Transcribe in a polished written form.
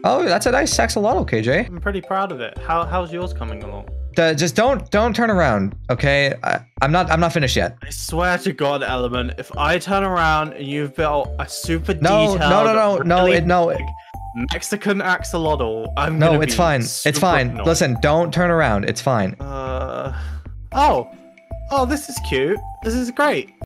Oh, that's a nice axolotl, KJ. I'm pretty proud of it. How's yours coming along? Just don't turn around, okay? I'm not finished yet. I swear to God, Element, if I turn around and you've built a super detailed, no. Mexican axolotl, I'm No, gonna it's be fine. It's fine. annoyed. Listen, don't turn around. It's fine. Oh, this is cute. This is great.